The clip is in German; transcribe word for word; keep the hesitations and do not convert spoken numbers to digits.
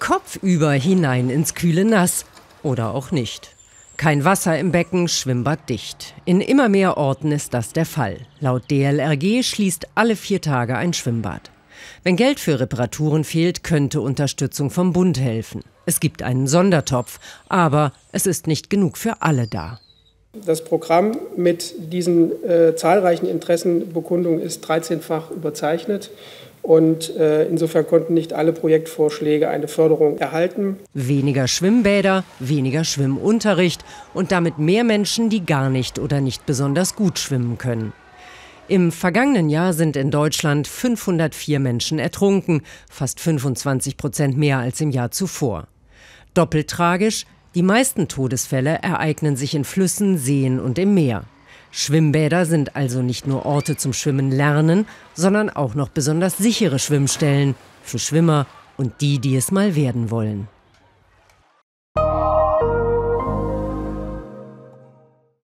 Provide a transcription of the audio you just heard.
Kopfüber hinein ins kühle Nass. Oder auch nicht. Kein Wasser im Becken, Schwimmbad dicht. In immer mehr Orten ist das der Fall. Laut D L R G schließt alle vier Tage ein Schwimmbad. Wenn Geld für Reparaturen fehlt, könnte Unterstützung vom Bund helfen. Es gibt einen Sondertopf, aber es ist nicht genug für alle da. Das Programm mit diesen äh, zahlreichen Interessenbekundungen ist dreizehnfach überzeichnet. Und äh, insofern konnten nicht alle Projektvorschläge eine Förderung erhalten. Weniger Schwimmbäder, weniger Schwimmunterricht und damit mehr Menschen, die gar nicht oder nicht besonders gut schwimmen können. Im vergangenen Jahr sind in Deutschland fünfhundertvier Menschen ertrunken, fast fünfundzwanzig Prozent mehr als im Jahr zuvor. Doppelt tragisch, die meisten Todesfälle ereignen sich in Flüssen, Seen und im Meer. Schwimmbäder sind also nicht nur Orte zum Schwimmen lernen, sondern auch noch besonders sichere Schwimmstellen für Schwimmer und die, die es mal werden wollen.